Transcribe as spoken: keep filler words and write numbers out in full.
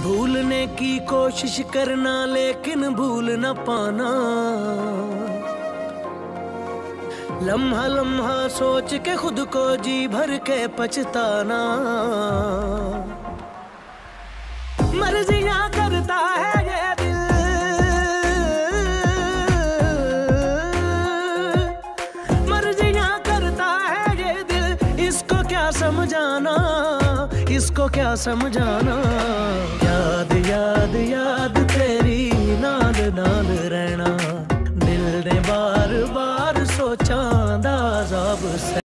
भूलने की कोशिश करना लेकिन भूल न पाना, लम्हा लम्हा सोच के खुद को जी भर के पछताना। मर्जियां करता है ये दिल, मर्जियां करता है ये दिल, इसको क्या समझाना, इसको क्या समझाना। याद याद याद तेरी नाल नाल रहना, दिल ने बार बार सोचा दा अज़ाब।